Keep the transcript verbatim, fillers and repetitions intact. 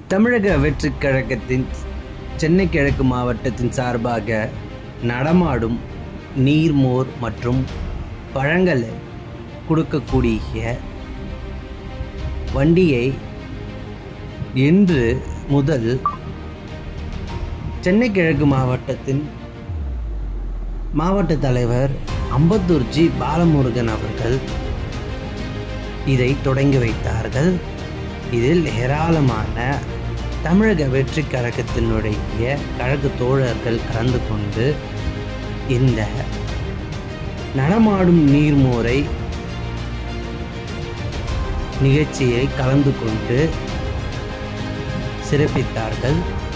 தமிழக வெற்றிக் கழகத்தின் சென்னை கிழக்கு மாவட்டத்தின் சார்பாக நடமாடும் நீர்மோர் மற்றும் பழங்களை கொடுக்கக்கூடிய வண்டியை இன்று முதல் சென்னை கிழக்கு மாவட்டத்தின் மாவட்ட தலைவர் அம்பத்தூர் ஜி பாலமுருகன் அவர்கள் இதை தொடங்கி வைத்தார்கள். இதில் ஏராளமான தமிழக வெற்றி கழகத்தினுடைய கழக தோழர்கள் கலந்து கொண்டு இந்த நடமாடும் நீர்மோரை நிகழ்ச்சியை கலந்து கொண்டு சிறப்பித்தார்கள்.